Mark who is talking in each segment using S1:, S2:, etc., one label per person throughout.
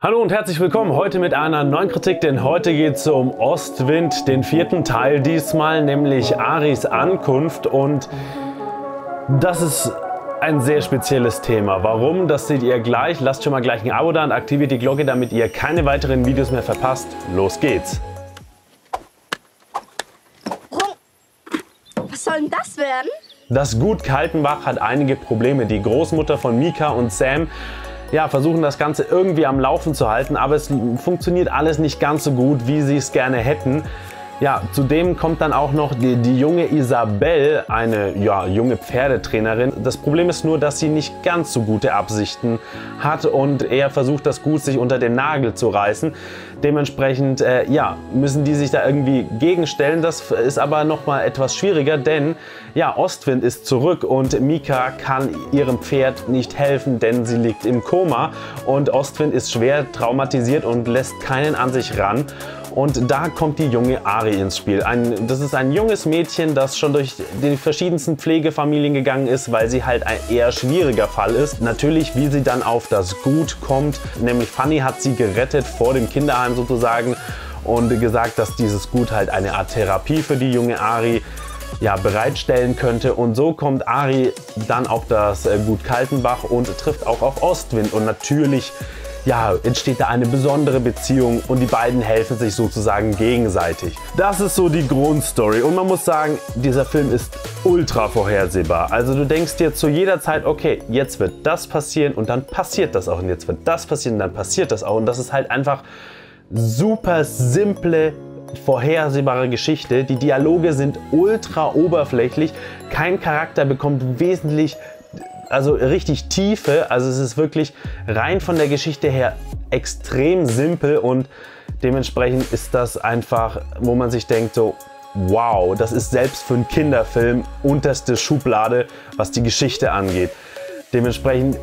S1: Hallo und herzlich willkommen heute mit einer neuen Kritik, denn heute geht es um Ostwind, den vierten Teil diesmal, nämlich Aris Ankunft, und das ist ein sehr spezielles Thema. Warum? Das seht ihr gleich. Lasst schon mal gleich ein Abo da und aktiviert die Glocke, damit ihr keine weiteren Videos mehr verpasst. Los geht's!
S2: Was soll denn das werden?
S1: Das Gut Kaltenbach hat einige Probleme. Die Großmutter von Mika und Sam versuchen das Ganze irgendwie am Laufen zu halten, aber es funktioniert alles nicht ganz so gut, wie sie es gerne hätten. Ja, zudem kommt dann auch noch die junge Isabelle, eine junge Pferdetrainerin. Das Problem ist nur, dass sie nicht ganz so gute Absichten hat und eher versucht, das Gut sich unter den Nagel zu reißen. Dementsprechend müssen die sich da irgendwie gegenstellen. Das ist aber noch mal etwas schwieriger, denn Ostwind ist zurück und Mika kann ihrem Pferd nicht helfen, denn sie liegt im Koma und Ostwind ist schwer traumatisiert und lässt keinen an sich ran. Und da kommt die junge Ari ins Spiel. Das ist ein junges Mädchen, das schon durch die verschiedensten Pflegefamilien gegangen ist, weil sie halt ein eher schwieriger Fall ist. Natürlich, wie sie dann auf das Gut kommt, nämlich Fanny hat sie gerettet vor dem Kinderheim sozusagen und gesagt, dass dieses Gut halt eine Art Therapie für die junge Ari bereitstellen könnte. Und so kommt Ari dann auf das Gut Kaltenbach und trifft auch auf Ostwind. Und natürlich entsteht da eine besondere Beziehung und die beiden helfen sich sozusagen gegenseitig. Das ist so die Grundstory und man muss sagen, dieser Film ist ultra vorhersehbar. Also du denkst dir zu jeder Zeit, okay, jetzt wird das passieren und dann passiert das auch und jetzt wird das passieren und dann passiert das auch, und das ist halt einfach super simple, vorhersehbare Geschichte. Die Dialoge sind ultra oberflächlich, kein Charakter bekommt wesentlich richtig Tiefe, also es ist wirklich rein von der Geschichte her extrem simpel und dementsprechend ist das einfach, wo man sich denkt so, wow, das ist selbst für einen Kinderfilm unterste Schublade, was die Geschichte angeht. Dementsprechend,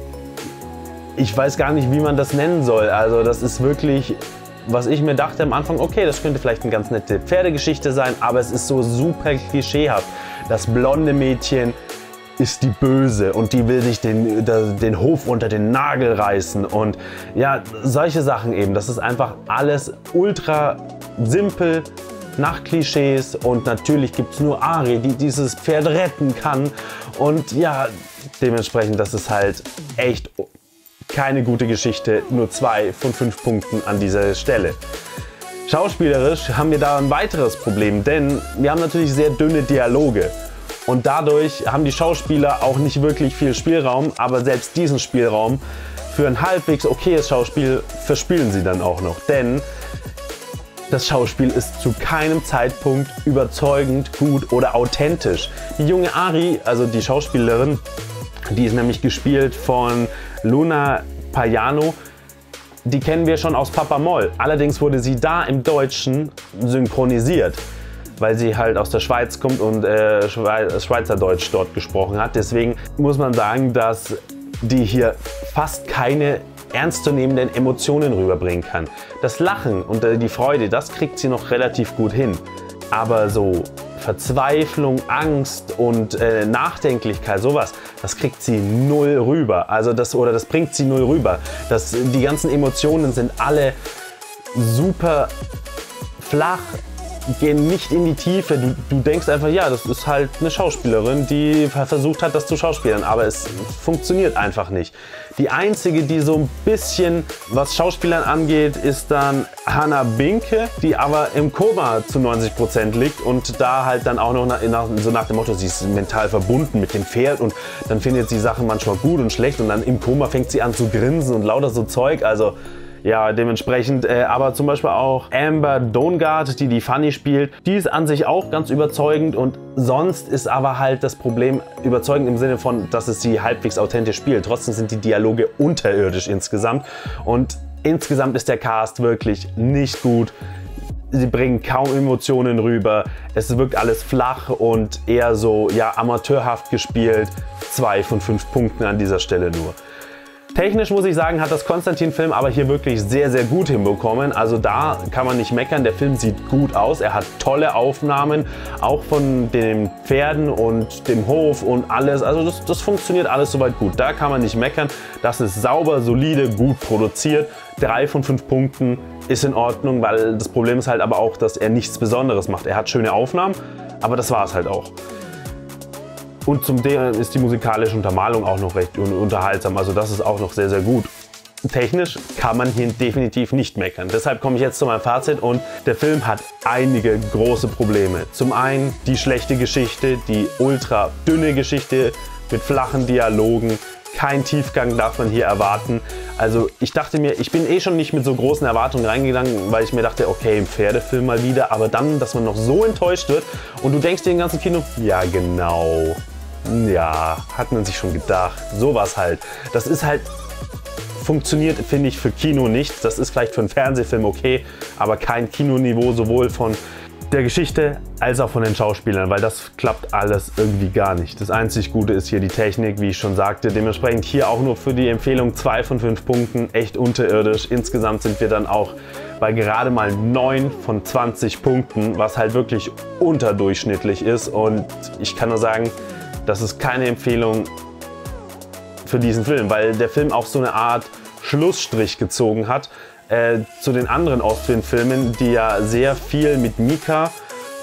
S1: ich weiß gar nicht, wie man das nennen soll, also das ist wirklich, was ich mir dachte am Anfang, okay, das könnte vielleicht eine ganz nette Pferdegeschichte sein, aber es ist so super klischeehaft. Das blonde Mädchen ist die Böse und die will sich den Hof unter den Nagel reißen und solche Sachen eben. Das ist einfach alles ultra simpel, nach Klischees, und natürlich gibt es nur Ari, die dieses Pferd retten kann, und dementsprechend, das ist halt echt keine gute Geschichte, nur 2 von 5 Punkten an dieser Stelle. Schauspielerisch haben wir da ein weiteres Problem, denn wir haben natürlich sehr dünne Dialoge. Und dadurch haben die Schauspieler auch nicht wirklich viel Spielraum, aber selbst diesen Spielraum für ein halbwegs okayes Schauspiel verspielen sie dann auch noch. Denn das Schauspiel ist zu keinem Zeitpunkt überzeugend, gut oder authentisch. Die junge Ari, also die Schauspielerin, die ist nämlich gespielt von Luna Payano, die kennen wir schon aus Papa Moll. Allerdings wurde sie da im Deutschen synchronisiert, weil sie halt aus der Schweiz kommt und Schweizerdeutsch dort gesprochen hat. Deswegen muss man sagen, dass die hier fast keine ernstzunehmenden Emotionen rüberbringen kann. Das Lachen und die Freude, das kriegt sie noch relativ gut hin. Aber so Verzweiflung, Angst und Nachdenklichkeit, sowas, das kriegt sie null rüber. Also das bringt sie null rüber. Die ganzen Emotionen sind alle super flach, gehen nicht in die Tiefe. Du denkst einfach, das ist halt eine Schauspielerin, die versucht hat, das zu schauspielern, aber es funktioniert einfach nicht. Die einzige, die so ein bisschen, was Schauspielern angeht, ist dann Hannah Binke, die aber im Koma zu 90% liegt und da halt dann auch noch so nach dem Motto, sie ist mental verbunden mit dem Pferd und dann findet sie Sachen manchmal gut und schlecht und dann im Koma fängt sie an zu grinsen und lauter so Zeug, also dementsprechend, aber zum Beispiel auch Amber Dongard, die Fanny spielt, die ist an sich auch ganz überzeugend, und sonst ist aber halt das Problem überzeugend im Sinne von, dass es sie halbwegs authentisch spielt. Trotzdem sind die Dialoge unterirdisch insgesamt und insgesamt ist der Cast wirklich nicht gut. Sie bringen kaum Emotionen rüber, es wirkt alles flach und eher so amateurhaft gespielt. 2 von 5 Punkten an dieser Stelle nur. Technisch muss ich sagen, hat das Konstantin-Film aber hier wirklich sehr, sehr gut hinbekommen. Also da kann man nicht meckern. Der Film sieht gut aus. Er hat tolle Aufnahmen, auch von den Pferden und dem Hof und alles. Also das funktioniert alles soweit gut. Da kann man nicht meckern. Das ist sauber, solide, gut produziert. 3 von 5 Punkten ist in Ordnung, weil das Problem ist halt aber auch, dass er nichts Besonderes macht. Er hat schöne Aufnahmen, aber das war es halt auch. Und zum Ding ist die musikalische Untermalung auch noch recht unterhaltsam, also das ist auch noch sehr, sehr gut. Technisch kann man hier definitiv nicht meckern. Deshalb komme ich jetzt zu meinem Fazit und der Film hat einige große Probleme. Zum einen die schlechte Geschichte, die ultra dünne Geschichte mit flachen Dialogen. Kein Tiefgang darf man hier erwarten. Also ich dachte mir, ich bin eh schon nicht mit so großen Erwartungen reingegangen, weil ich mir dachte, okay, ein Pferdefilm mal wieder. Aber dann, dass man noch so enttäuscht wird und du denkst dir im ganzen Kino, ja genau, ja, hat man sich schon gedacht. Sowas halt. Das ist halt, funktioniert, finde ich, für Kino nicht. Das ist vielleicht für einen Fernsehfilm okay, aber kein Kinoniveau, sowohl von der Geschichte als auch von den Schauspielern, weil das klappt alles irgendwie gar nicht. Das einzig Gute ist hier die Technik, wie ich schon sagte. Dementsprechend hier auch nur für die Empfehlung 2 von 5 Punkten, echt unterirdisch. Insgesamt sind wir dann auch bei gerade mal 9 von 20 Punkten, was halt wirklich unterdurchschnittlich ist. Und ich kann nur sagen, das ist keine Empfehlung für diesen Film, weil der Film auch so eine Art Schlussstrich gezogen hat zu den anderen Austrian-Filmen, die ja sehr viel mit Mika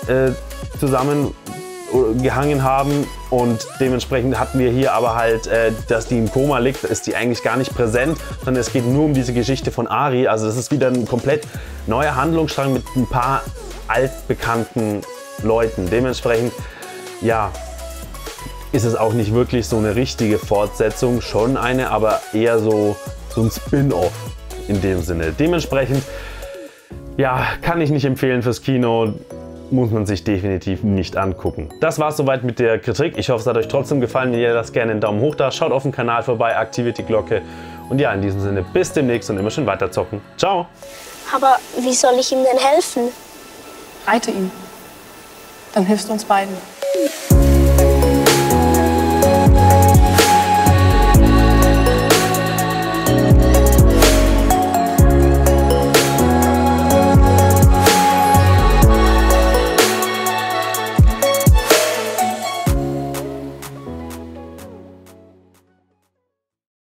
S1: zusammengehangen haben, und dementsprechend hatten wir hier aber halt, dass die im Koma liegt, ist die eigentlich gar nicht präsent, sondern es geht nur um diese Geschichte von Ari. Also das ist wieder ein komplett neuer Handlungsstrang mit ein paar altbekannten Leuten. Dementsprechend, ja, ist es auch nicht wirklich so eine richtige Fortsetzung, schon eine, aber eher so ein Spin-off in dem Sinne. Dementsprechend, ja, kann ich nicht empfehlen fürs Kino, muss man sich definitiv nicht angucken. Das war es soweit mit der Kritik. Ich hoffe, es hat euch trotzdem gefallen. Wenn ihr lasst gerne einen Daumen hoch da, schaut auf den Kanal vorbei, aktiviert die Glocke und ja, in diesem Sinne, bis demnächst und immer schön weiterzocken. Ciao!
S2: Aber wie soll ich ihm denn helfen?
S3: Reite ihn. Dann hilfst du uns beiden.